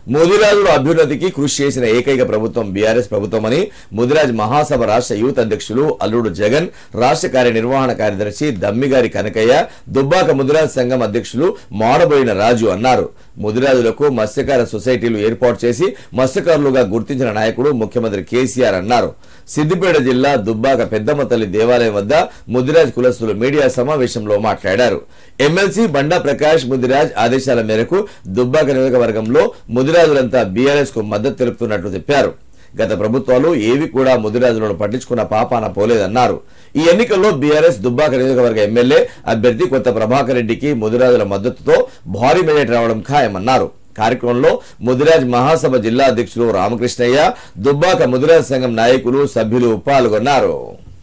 ముదిరాజుల అభ్యున్నతికి కృషి చేసిన ఏకైక ప్రభుత్వం బీఆర్ఎస్ ప్రభుత్వమని ముదిరాజ్ మహాసభ రాష్ట్ర యూత్ అధ్యక్షులు అల్లుడు జగన్, రాష్ట్ర కార్యనిర్వహణ కార్యదర్శి దమ్మిగారి కనకయ్య, దుబ్బాక ముదిరాజ్ సంఘం అధ్యక్షులు మాడబోయిన రాజు అన్నారు. ముదిరాజులకు మత్స్యకార సొసైటీలు ఏర్పాటు చేసి మత్స్యకారులుగా గుర్తించిన నాయకుడు ముఖ్యమంత్రి కేసీఆర్ అన్నారు. సిద్దిపేట జిల్లా దుబ్బాక పెద్దమ్మ తల్లి దేవాలయం వద్ద ముదిరాజ్ కులస్తులు మీడియా సమావేశంలో మాట్లాడారు. ఎమ్మెల్సీ బండా ప్రకాష్ ముదిరాజ్ ఆదేశాల మేరకు దుబ్బాక నియోజకవర్గంలో ముదిరాజులంతా బీఆర్ఎస్ కు మద్దతు తెలుపుతున్నట్లు చెప్పారు. గత ప్రభుత్వాలు ఏవి కూడా ముదిరాజులను పట్టించుకున్న పాపాన పోలేదన్నారు. ఈ ఎన్నికల్లో బీఆర్ఎస్ దుబ్బాక నియోజకవర్గ ఎమ్మెల్యే అభ్యర్థి కొత్త ప్రభాకర్ రెడ్డికి ముదిరాజుల మద్దతుతో భారీ మెజారిటీ రావడం ఖాయమన్నారు. కార్యక్రమంలో ముదిరాజ్ మహాసభ జిల్లా అధ్యక్షులు రామకృష్ణయ్య, దుబ్బాక ముదిరాజ్ సంఘం నాయకులు, సభ్యులు పాల్గొన్నారు.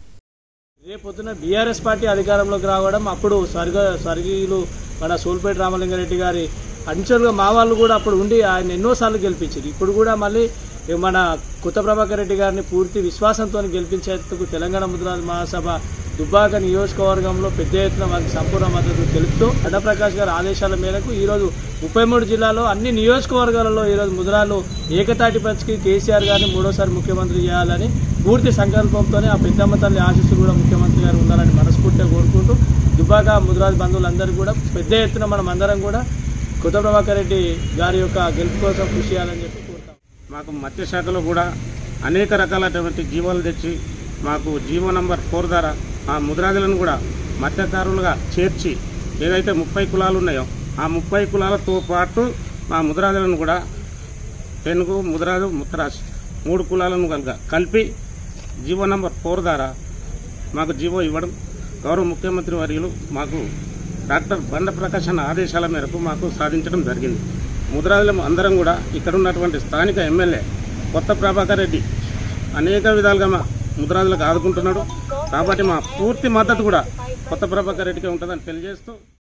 రేపొద్దున బీఆర్ఎస్ పార్టీ అధికారంలోకి రావడం, అప్పుడు స్వర్గీయులు మన సోల్పేట రామలింగారెడ్డి గారి అంచెలుగా మా వాళ్ళు కూడా అప్పుడు ఉండి ఆయన ఎన్నోసార్లు గెలిపించారు. ఇప్పుడు కూడా మళ్ళీ మన కొత్త ప్రభాకర్ రెడ్డి గారిని పూర్తి విశ్వాసంతో గెలిపించేందుకు తెలంగాణ ముదిరాజ్ మహాసభ దుబ్బాక నియోజకవర్గంలో పెద్ద ఎత్తున వారికి సంపూర్ణ మద్దతు తెలుపుతూ బండా ప్రకాష్ గారి ఆదేశాల మేరకు ఈరోజు 33 జిల్లాలో అన్ని నియోజకవర్గాలలో ఈరోజు ముదిరాలు ఏకతాటి పంచికి కేసీఆర్ గారిని మూడోసారి ముఖ్యమంత్రి చేయాలని పూర్తి సంకల్పంతోనే ఆ పెద్దమ్మ తల్లి ఆశీస్సులు కూడా ముఖ్యమంత్రి గారు ఉండాలని మనస్ఫూర్తిగా కోరుకుంటూ దుబ్బాక ముదిరాజ్ బంధువులందరూ కూడా పెద్ద ఎత్తున మనం అందరం కూడా కొత్త ప్రభాకర్ రెడ్డి గారి యొక్క గెలుపు కోసం కృషి చేయాలని చెప్పి కోరుతాం. మాకు మత్స్య శాఖలో కూడా అనేక రకాలైనటువంటి జీవాలు తెచ్చి మాకు జీవో నంబర్ 4 ద్వారా ఆ ముదిరాజులను కూడా మత్స్యకారులుగా చేర్చి ఏదైతే 30 కులాలు ఉన్నాయో ఆ 30 కులాలతో పాటు మా ముదిరాజులను కూడా పెనుగు, ముదిరాజు, ముత్తరాజు 3 కులాలను కలిపి జీవో నంబర్ 4 ద్వారా మాకు జీవో ఇవ్వడం గౌరవ ముఖ్యమంత్రి వర్యులు మాకు డాక్టర్ బండా ప్రకాష్ అన్న ఆదేశాల మేరకు మాకు సాధించడం జరిగింది. ముదిరాజులం అందరం కూడా ఇక్కడ ఉన్నటువంటి స్థానిక ఎమ్మెల్యే కొత్త ప్రభాకర్ రెడ్డి అనేక విధాలుగా మా ముదిరాజులకు ఆదుకుంటున్నాడు. కాబట్టి మా పూర్తి మద్దతు కూడా కొత్త ప్రభాకర్ రెడ్డికి ఉంటుందని తెలియజేస్తూ